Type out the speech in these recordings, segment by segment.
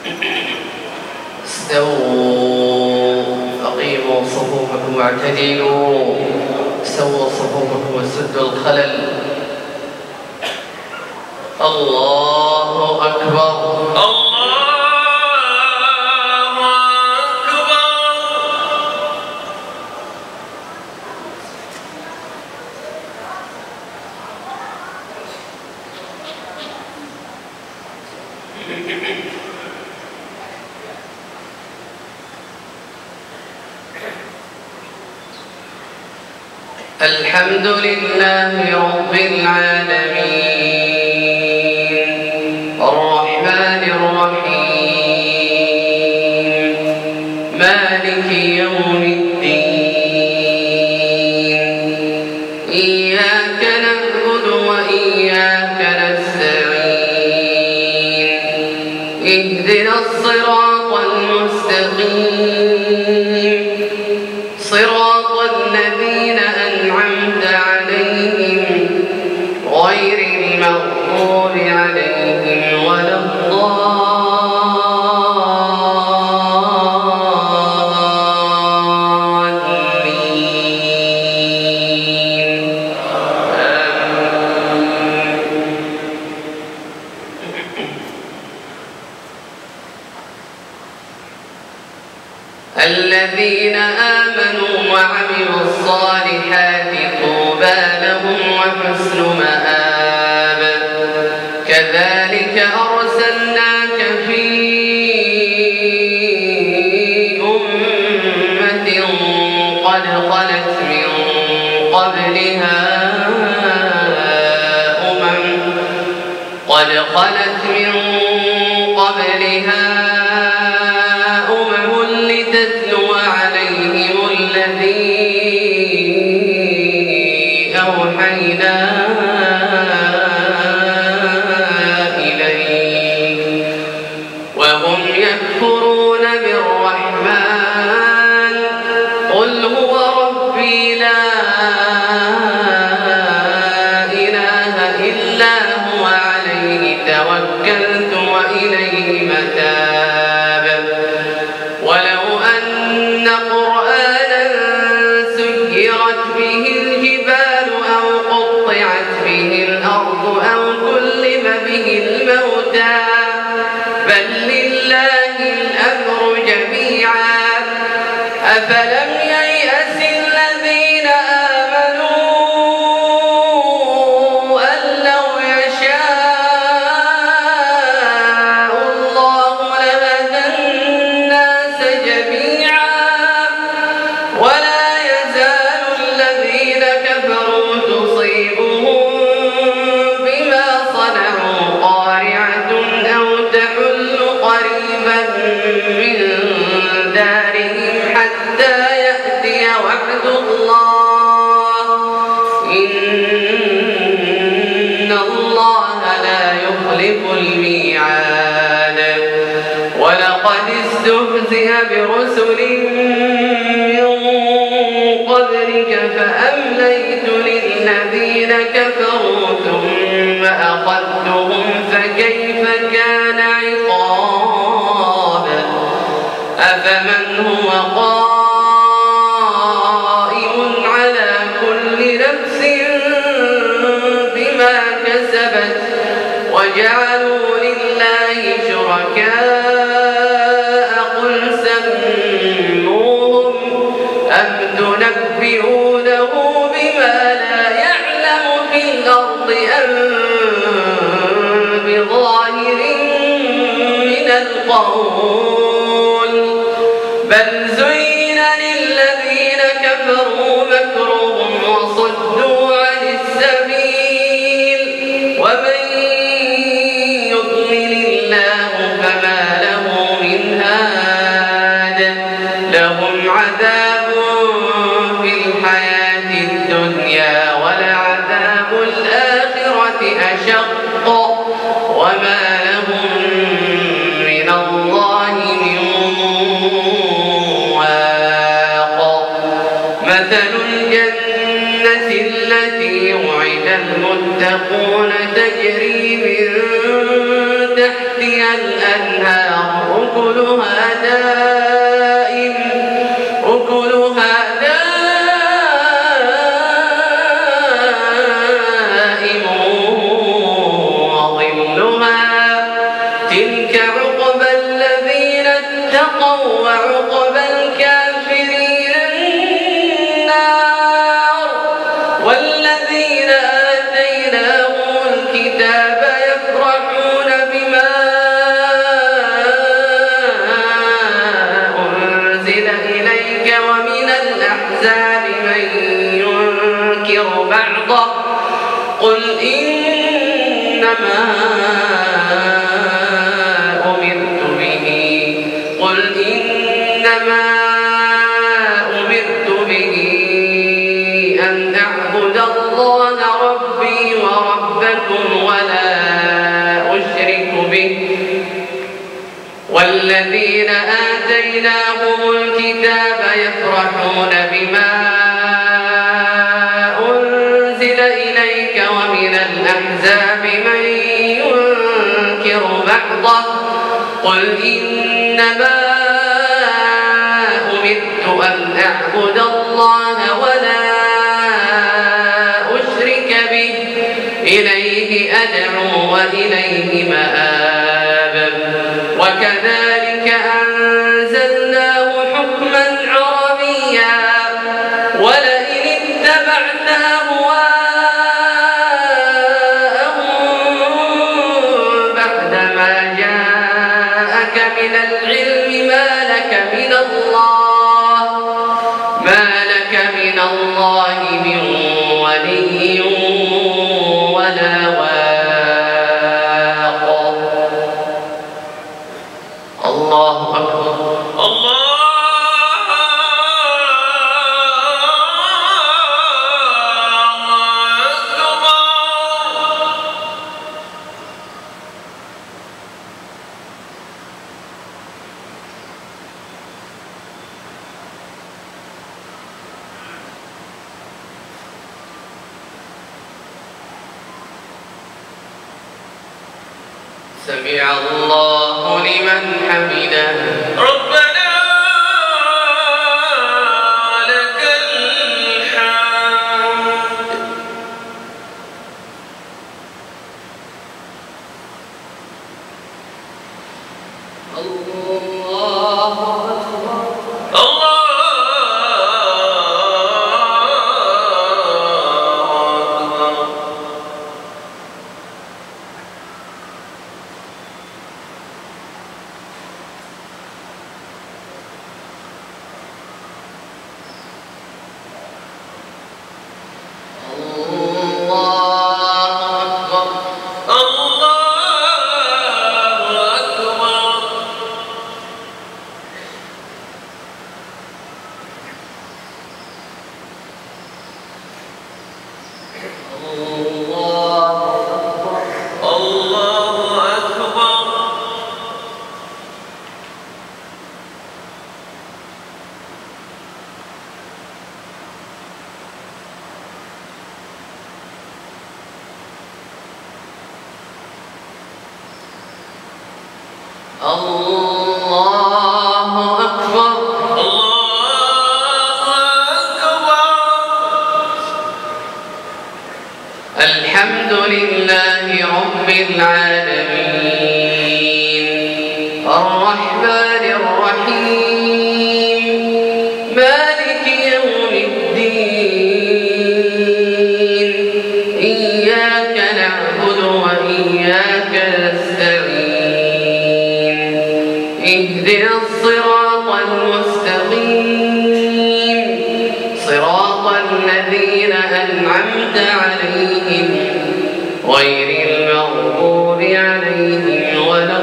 استووا أقيموا صفوفكم واعتدلوا سووا صفوفكم وسدوا الخلل. الله أكبر الله الحمد لله رب العالمين الرحمن الرحيم مالك يوم الدين إياك نعبد وإياك نستعين اهدنا الصراط المستقيم صراط الذين أنعمت عليهم غير المغضوب عليهم ولا الضالين. الذين آمنوا وعملوا الصالحات طوبى لهم وحسن مآب. كذلك أرسلناك في أمة قد خلت من قبلها أمم لتتلو عليهم الذي أوحينا إليك وهم يكفرون بالرحمن قل هو ربي لا إله إلا هو عليه توكلت وإليه متاب. ولو أن قرآنا سيرت به الجبال أو قطعت به الأرض أو كلم به الموتى بل لله الأمر جميعا أفلم ييأس الذين آمنوا أن لو يشاء الله لهدى الناس جميعا ولا يزال الذين كفروا تصيبهم بما صنعوا قارعة أو تحل قريبا من دارهم حتى يأتي وعد الله إن الله لا يخلف الميعاد. ولقد استهزئ برسل من قبلك فأمليت للذين كفروا ثم أخذتهم فكيف كان عقاب. أفمن هو قائم على كل نفس بما كسبت وجعلوا لله شركاء قل سموهم أم تنبئونه بما لا يعلم في الأرض أم بظاهر من القول بل زين للذين كفروا مكرهم وصدوا عن السبيل ومن يضلل الله فما له من هاد. لهم عذاب في الحياة الدنيا ولعذاب الآخرة أشق وما لهم من الله من واق. مثل الجنة التي وعد المتقون تجري من تحتها الأنهار أكلها دائم وظلها تلك عقبى الذين اتقوا وعقبى الكافرين النار والذين آتيناهم الكتاب يفرحون بما أنزل إليك ومن الأحزاب من ينكر بعضه قل إنما أمرت به أن أعبد الله ربي وربكم ولا أشرك به والذين آتيناهم الكتاب يفرحون بما أنزل إليك ومن الأحزاب من ينكر بعضه قل إنما أمرت أن أعبد الله ولا أشرك به إليه أدعو وإليه مآب وكذلك أنزلناه حكما عربيا ولئن اتبعت أهواءهم بعدما جاءك من العلم ما لك من الله من ولي ولا واق الله أكبر الله سمع الله لمن حمده ربنا لك الحمد الله أكبر الله الله أكبر الله أكبر الحمد لله رب العالمين الرحمن الرحيم مالك يوم الدين إياك نعبد وإياك نستعين اهدنا الصراط المستقيم صراط الذين أنعمت عليهم غير المغضوب عليهم ولا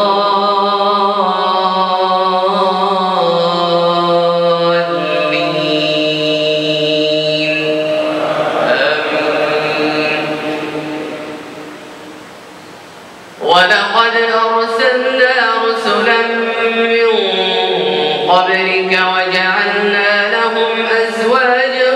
الضالين آمين ولقد أرسلنا رسلا من قبلك وجعلنا لهم أزواجا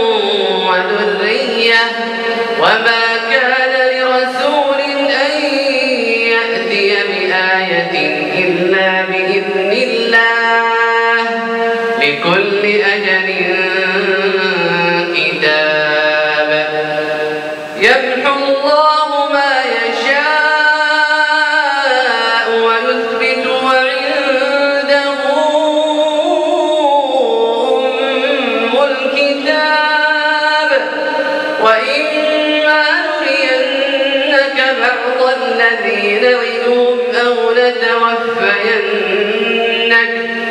وذرية وما كان لرسول أن يأتي بآية آية إلا بإذن الله لكل أجل كتاب يمحو الله ما يشاء ويثبت وعنده أم الكتاب وإما نرينك بعض الذي نعدهم أو نتوفينك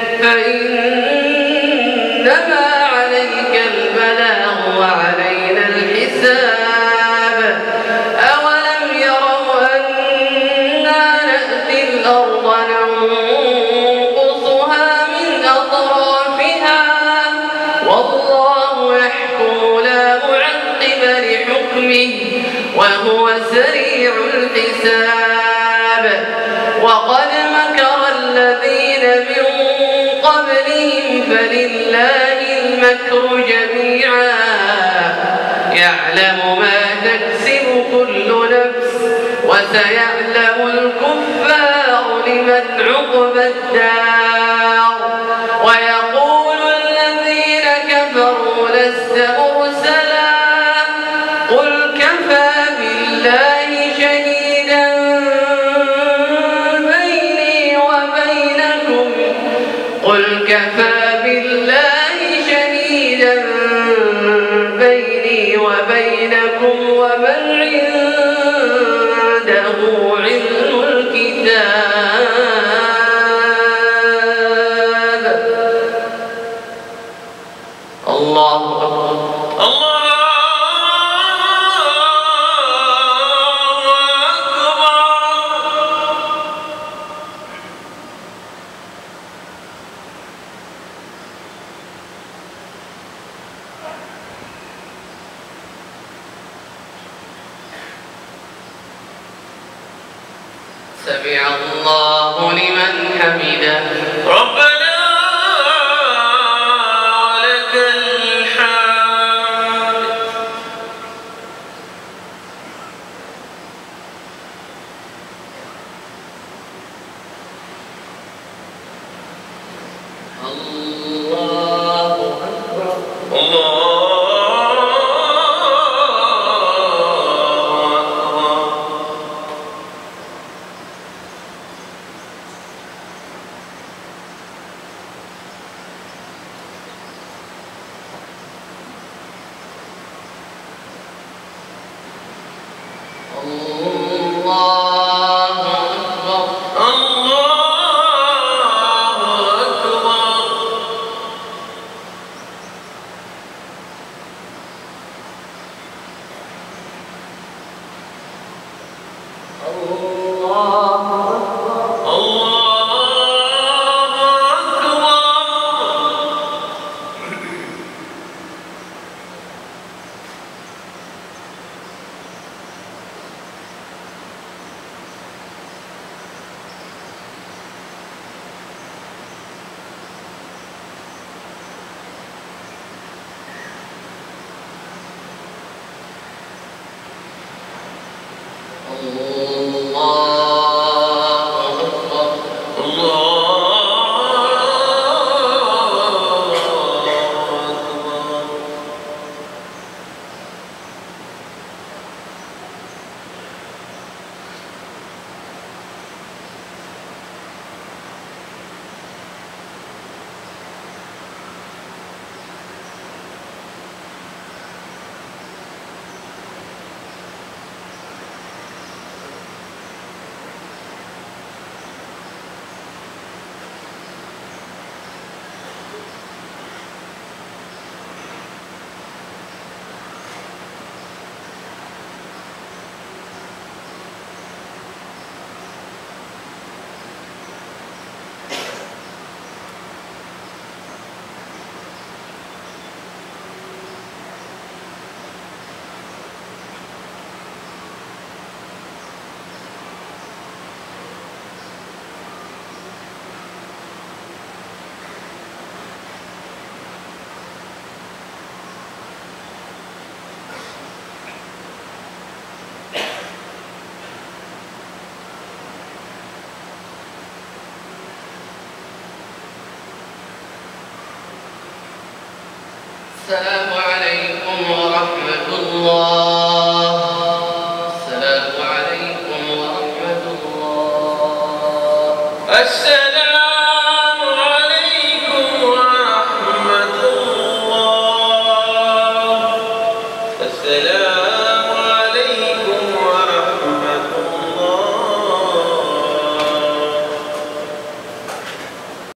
فإنما عليك البلاغ وعلينا الحساب أولم يروا أنا نأتي الأرض ننقصها من أطرافها والله يحكم لا معقب لحكمه وهو سريع الحساب وقد مكر الذين من قبلهم فلله المكر جميعا يعلم ما تكسب كل نفس وسيعلم الكفار لمن عقبى الدار ويقول الذين كفروا لست مرسلا قل كفى بالله شهيدا بيني وبينكم قل كفى بالله شهيدا بيني وبينكم ومن عنده علم الكتاب الله أكبر الله سمع الله لمن حمده ربنا ولك الحمد الله أكبر الله الله أكبر السلام عليكم ورحمة الله. السلام عليكم ورحمة الله. السلام عليكم ورحمة الله. السلام